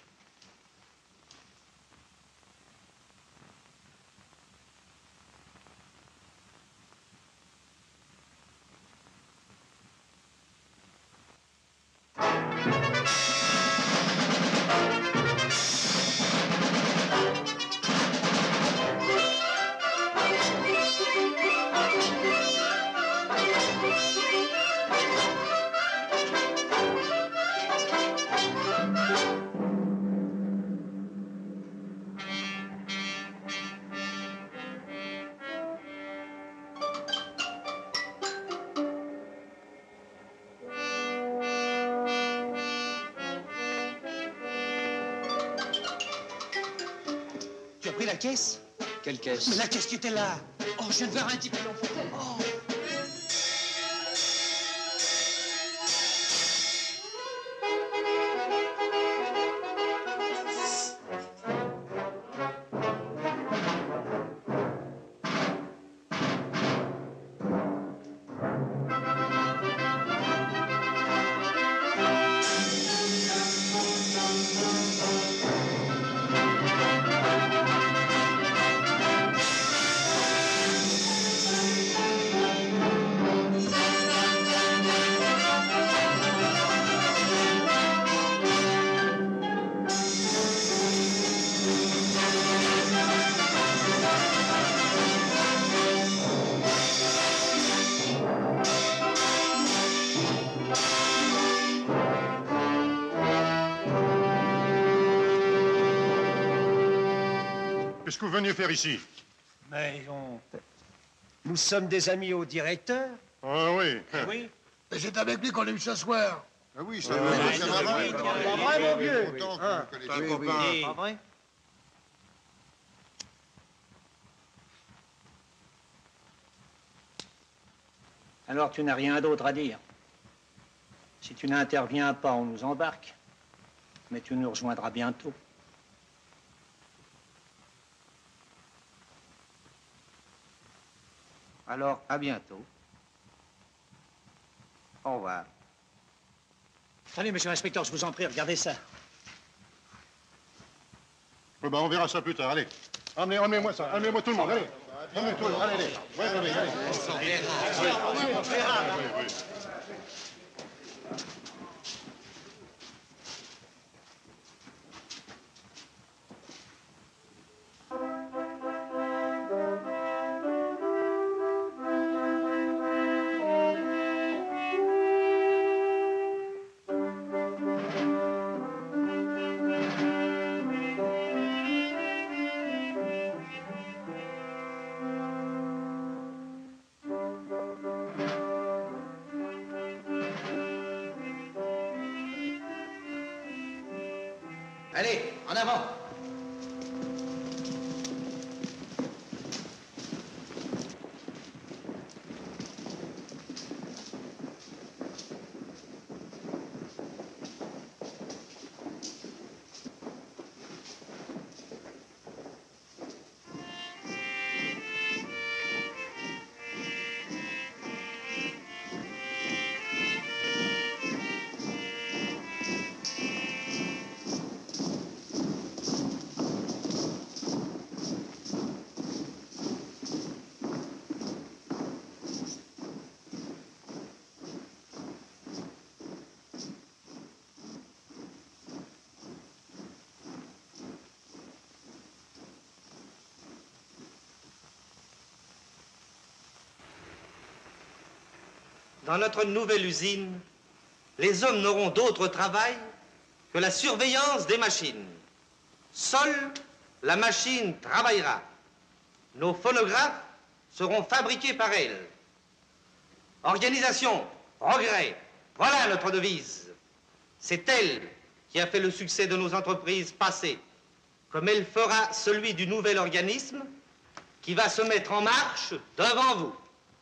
Speaker 4: Tu as pris la caisse?
Speaker 15: Quelle caisse?
Speaker 4: Mais la caisse qui était là. Oh, je viens de voir un type qui l'enfonçait. Oh.
Speaker 7: Qu'est-ce que vous veniez faire ici?
Speaker 3: Mais nous sommes des amis au directeur.
Speaker 7: Ah oui.
Speaker 3: Oui.
Speaker 1: Mais c'est avec lui qu'on a eu ce soir.
Speaker 7: Ah oui, c'est
Speaker 3: Pas vrai, mon vieux.
Speaker 7: C'est un copain.
Speaker 4: Pas vrai?
Speaker 13: Alors tu n'as rien d'autre à dire. Si tu n'interviens pas, on nous embarque. Mais tu nous rejoindras bientôt.
Speaker 4: Alors, à bientôt. Au revoir.
Speaker 13: Allez, monsieur l'inspecteur, je vous en prie, regardez ça.
Speaker 7: On verra ça plus tard, allez. Amenez-moi ça, amenez-moi tout le monde, allez. Amenez tout le monde, allez. Ouais, allez.
Speaker 4: On verra.
Speaker 7: Oui.
Speaker 4: Allez, en avant. dans notre nouvelle usine, les hommes n'auront d'autre travail que la surveillance des machines. Seule la machine travaillera. Nos phonographes seront fabriqués par elle. Organisation, progrès, voilà notre devise. C'est elle qui a fait le succès de nos entreprises passées, comme elle fera celui du nouvel organisme qui va se mettre en marche devant vous.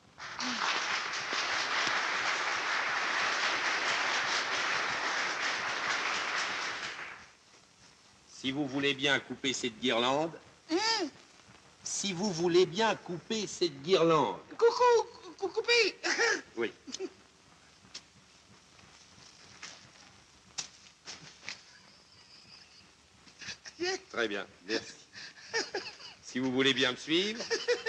Speaker 18: Si vous voulez bien couper cette guirlande... Si vous voulez bien couper cette guirlande...
Speaker 14: Couper.
Speaker 18: Oui. Très bien, merci. Si vous voulez bien me suivre...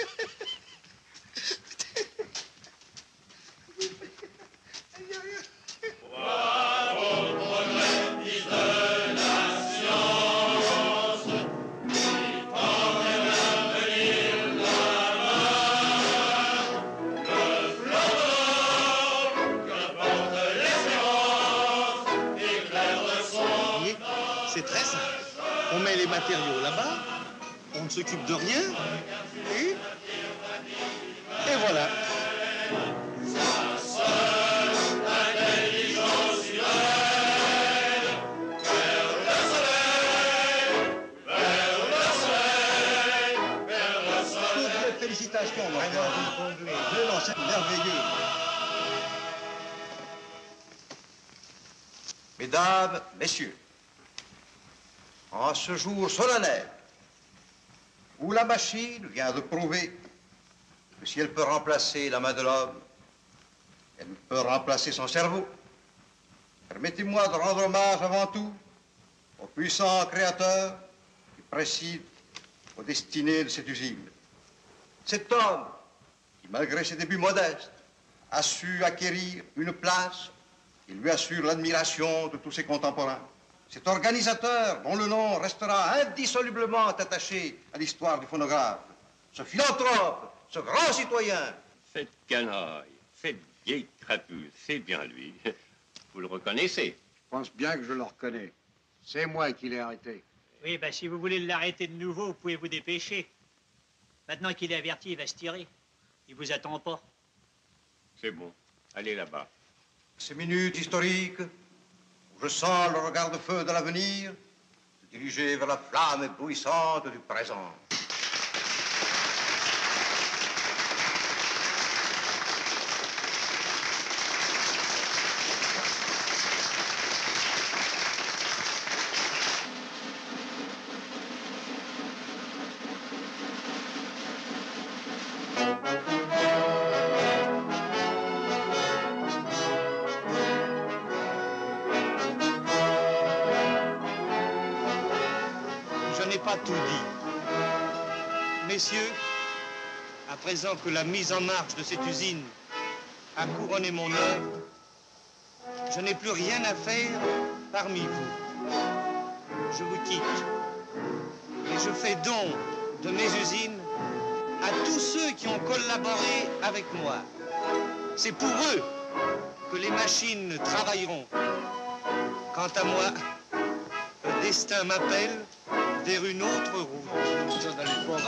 Speaker 4: C'est très simple. On met les matériaux là-bas, on ne s'occupe de rien, et voilà.
Speaker 1: Toutes les félicitations, vraiment, vous conduisez de l'ensemble merveilleux.
Speaker 19: Mesdames, Messieurs, en ce jour solennel où la machine vient de prouver que si elle peut remplacer la main de l'homme, elle peut remplacer son cerveau, permettez-moi de rendre hommage avant tout au puissant créateur qui préside aux destinées de cette usine. Cet homme qui, malgré ses débuts modestes, a su acquérir une place qui lui assure l'admiration de tous ses contemporains. Cet organisateur dont le nom restera indissolublement attaché à l'histoire du phonographe. Ce philanthrope, ce grand citoyen.
Speaker 18: Cette canaille, cette vieille crapule, c'est bien lui. Vous le reconnaissez?
Speaker 1: Je pense bien que je le reconnais. C'est moi qui l'ai arrêté.
Speaker 13: Oui, ben si vous voulez l'arrêter de nouveau, vous pouvez vous dépêcher. Maintenant qu'il est averti, il va se tirer. Il vous attend pas.
Speaker 18: C'est bon. Allez là-bas.
Speaker 19: Ces minutes historiques où je sens le regard de feu de l'avenir se diriger vers la flamme éblouissante du présent.
Speaker 4: Pas tout dit. Messieurs, à présent que la mise en marche de cette usine a couronné mon œuvre, je n'ai plus rien à faire parmi vous. Je vous quitte et je fais don de mes usines à tous ceux qui ont collaboré avec moi. C'est pour eux que les machines travailleront. Quant à moi, le destin m'appelle vers une autre route.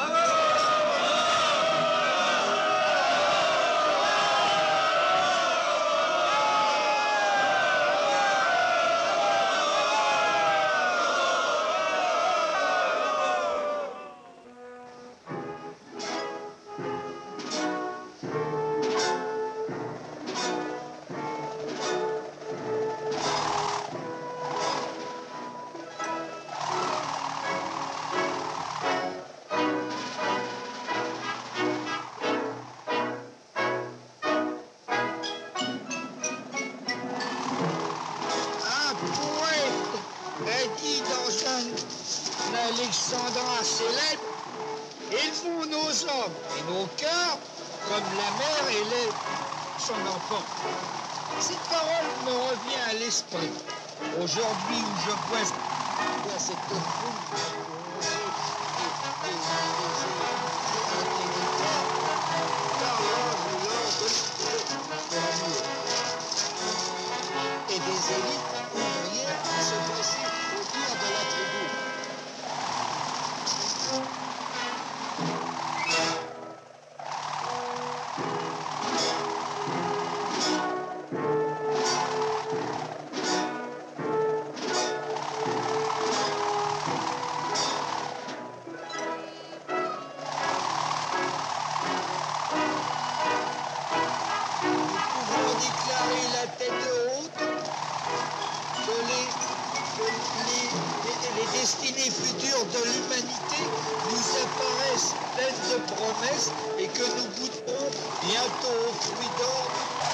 Speaker 14: Alexandra célèbre, élevons nos hommes et nos cœurs comme la mère élève son enfant. Cette parole me revient à l'esprit. Aujourd'hui où je vois cette foule de des élites ouvrières qui se dressaient autour de la tribune. Les destinées futures de l'humanité nous apparaissent pleines de promesses et que nous goûterons bientôt aux fruits d'or.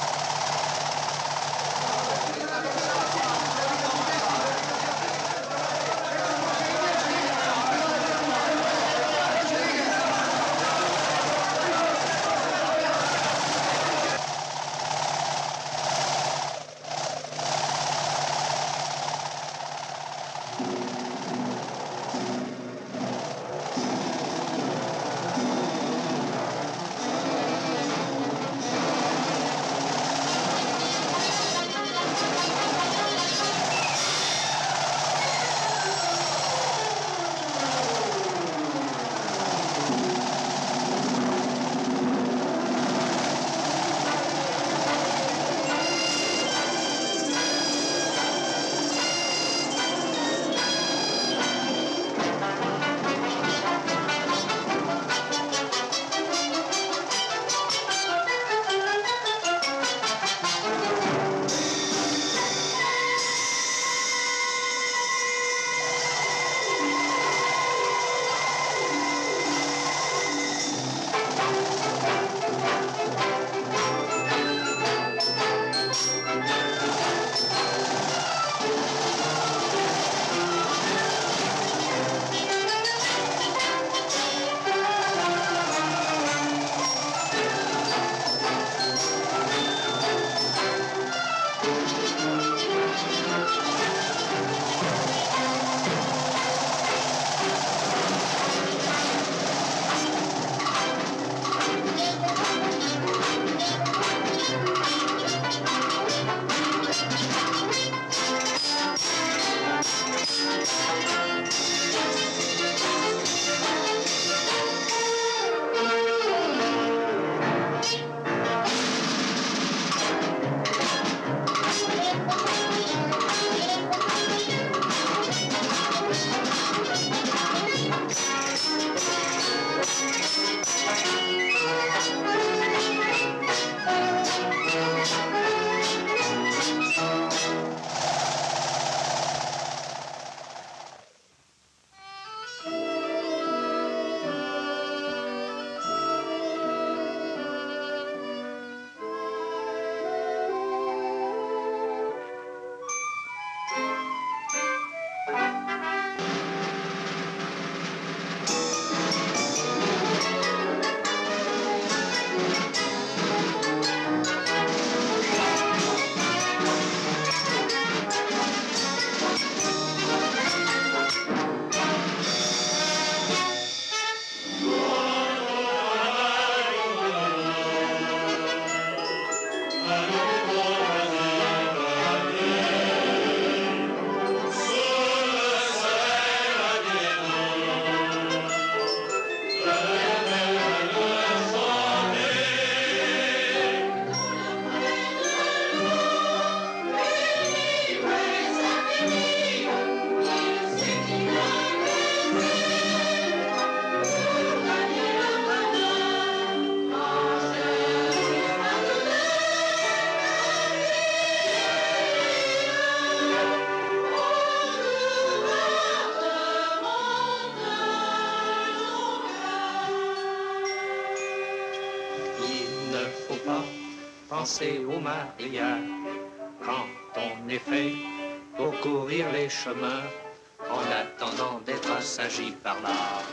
Speaker 2: Penser au mariage quand on est fait pour courir les chemins en attendant d'être assagi par l'âge.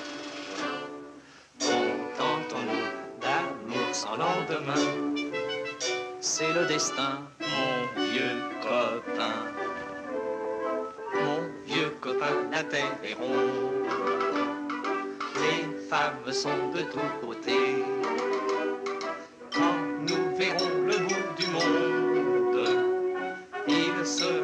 Speaker 2: Contentons-nous d'amour sans lendemain, c'est le destin, mon vieux copain. Mon vieux copain, la terre est ronde, les femmes sont de tous côtés. Quand nous verrons le bout du monde, il se